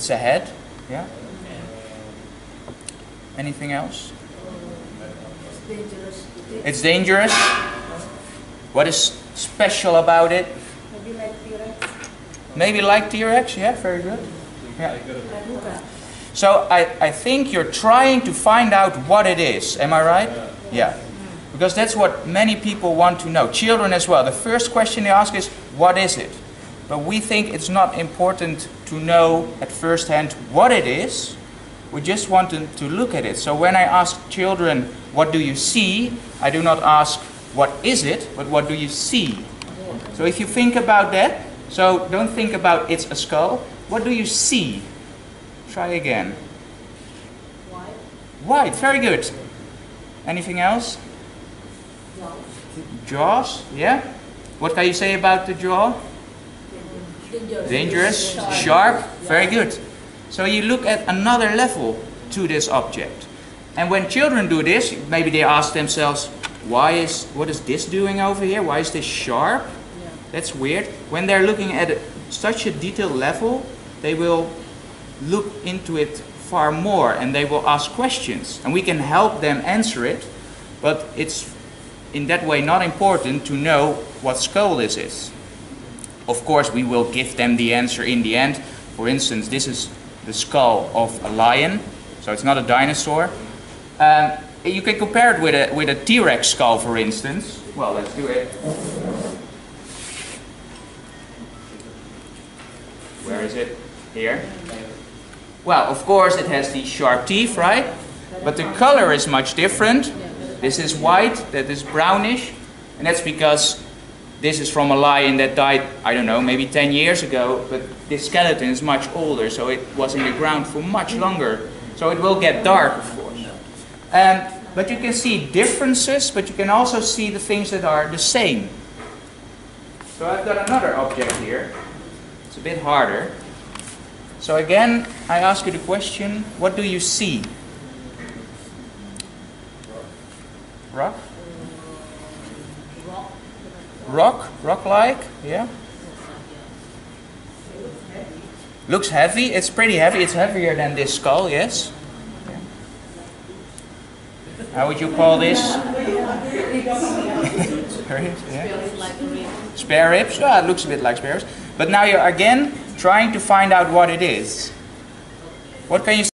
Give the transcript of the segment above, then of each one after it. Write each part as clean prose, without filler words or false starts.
It's a head. Yeah. Anything else? It's dangerous. What is special about it? Maybe like T-Rex. Maybe like T-Rex. Yeah, very good. Yeah. So I think you're trying to find out what it is. Am I right? Yeah. Because that's what many people want to know. Children as well. The first question they ask is, what is it? But we think it's not important to know at first hand what it is. We just want them to look at it. So when I ask children, what do you see? I do not ask, what is it? But what do you see? So if you think about that, so don't think about it's a skull. What do you see? Try again. White. White, very good. Anything else? Jaws, yeah? What can you say about the jaw? Dangerous, sharp, very good. So you look at another level to this object. And when children do this, maybe they ask themselves, what is this doing over here? Why is this sharp? That's weird. When they're looking at such a detailed level, they will look into it far more and they will ask questions. And we can help them answer it, but it's in that way not important to know what skull this is. Of course, we will give them the answer in the end. For instance, this is the skull of a lion, so it's not a dinosaur. You can compare it with a T-Rex skull, for instance. Well, let's do it. Where is it? Here. Well, of course, it has these sharp teeth, right? But the color is much different. This is white, that is brownish, and that's because this is from a lion that died, I don't know, maybe 10 years ago, but this skeleton is much older, so it was in the ground for much longer. So it will get dark, of course. But you can see differences, but you can also see the things that are the same. So I've got another object here. It's a bit harder. So again, I ask you the question, what do you see? Rock? Rock-like, yeah. Looks heavy. It's pretty heavy. It's heavier than this skull, yes. Yeah. How would you call this? Spare ribs, yeah. Spare ribs. Ah, it looks a bit like spare ribs. But now you're again trying to find out what it is. What can you?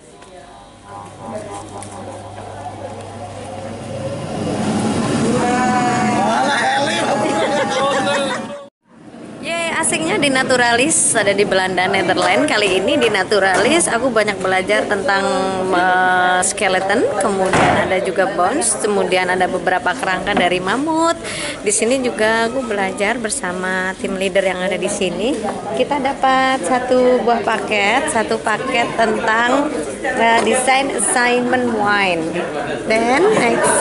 Asiknya di Naturalis, ada di Belanda, Netherlands. Kali ini di Naturalis aku banyak belajar tentang skeleton, kemudian ada juga bones, kemudian ada beberapa kerangka dari mamut. Di sini juga aku belajar bersama tim leader yang ada di sini. Kita dapat satu paket tentang design assignment wine. Then next.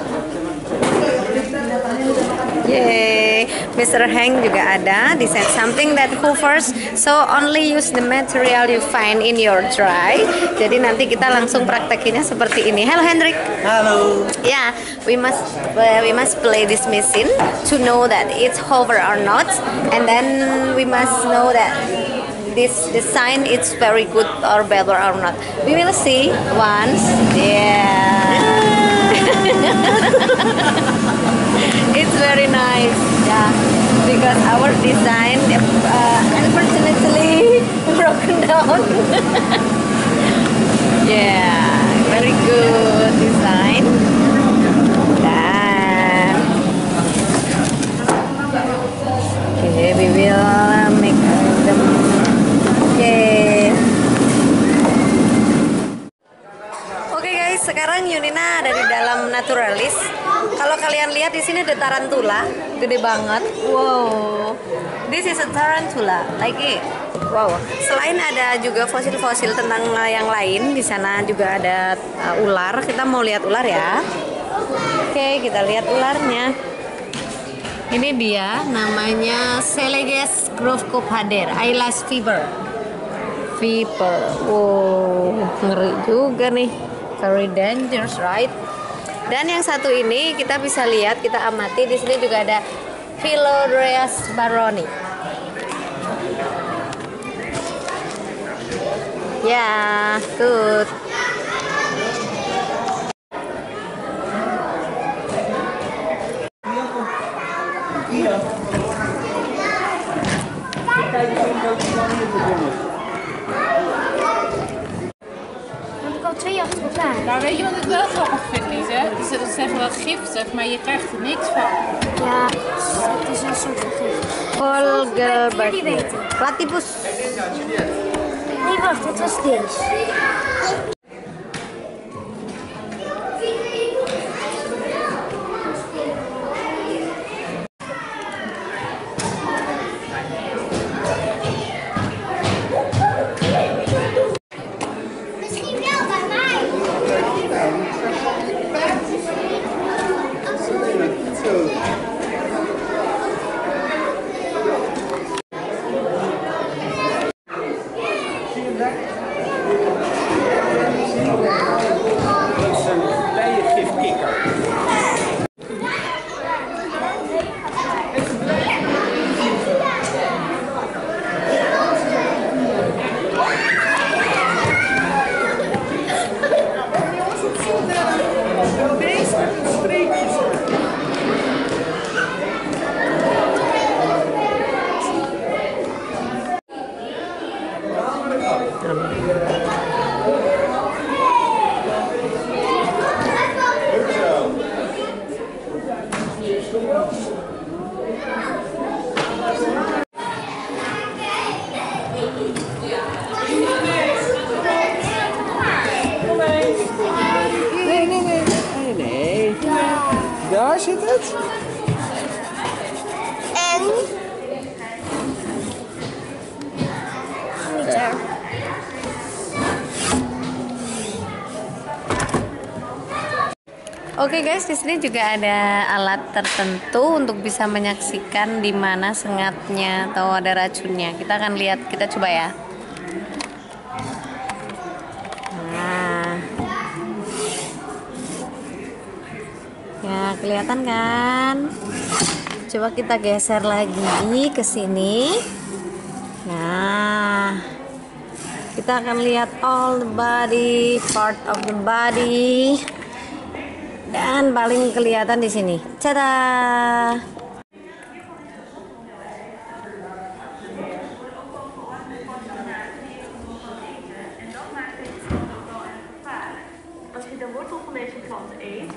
Yay, Mr. Hank juga ada. Design something that hovers, so only use the material you find in your dry. Jadi nanti kita langsung praktekinnya seperti ini. Hello Hendrik. Halo. Yeah, we must play this machine to know that it's hover or not, and then we must know that this design is very good or better or not. We will see once. Yeah. It's very nice, yeah, because our design unfortunately broken down. Yeah, very good design. Dan okay, we will make them. Okay. Oke guys, sekarang Yunina ada di dalam Naturalis. Kalau kalian lihat di sini ada tarantula, gede banget. Wow, this is a tarantula. Lagi, wow. Selain ada juga fosil-fosil tentang yang lain, di sana juga ada ular. Kita mau lihat ular ya. Oke, kita lihat ularnya. Ini dia, namanya Seleges grovecopader, eyelash viper. Wow, ngeri juga nih. Very dangerous, right? Dan yang satu ini kita bisa lihat, kita amati di sini juga ada Philodreas baroni. Yeah, good. Heb ik al 2 achter elkaar. Nou, weet je wat ik wel grappig vind, Lise? Dat is even wat giftig, maar je krijgt er niks van. Ja, het is een soort van gif. Volgerbak. Jullie weten. Platypus. Nee, wacht, het was deze. Misschien wel bij mij. Dat is een bijengifkikker. Nee. Daar zit het. En? Niet erg. Oke guys, di sini juga ada alat tertentu untuk bisa menyaksikan di mana sengatnya atau ada racunnya. Kita akan lihat, kita coba ya. Nah, ya kelihatan kan? Coba kita geser lagi ke sini. Nah, kita akan lihat all the body, part of the body. Dan paling kelihatan di sini. Tada! Als je de wortel van deze plant eet.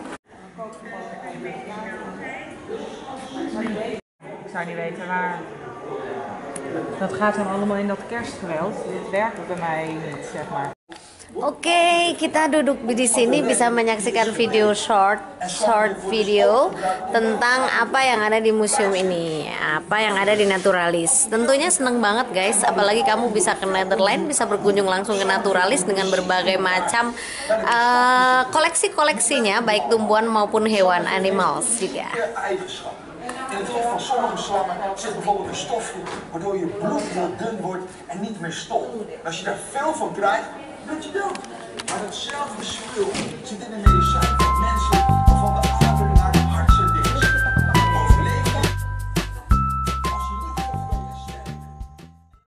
Ik zou niet weten waar. Dat gaat dan allemaal in dat kerstgeweld. Dit werkt bij mij niet, zeg maar. Oke, kita duduk di sini bisa menyaksikan video short video tentang apa yang ada di museum ini, apa yang ada di Naturalis. Tentunya seneng banget guys, apalagi kamu bisa ke Netherlands, bisa berkunjung langsung ke Naturalis dengan berbagai macam koleksi-koleksinya, baik tumbuhan maupun hewan, animals juga. In het geval van sommige slangen zit bijvoorbeeld een stofje waardoor je bloed heel dun wordt en niet meer stopt. Als je daar veel van krijgt, ben je dood. Maar datzelfde spul zit in een medicijn van mensen.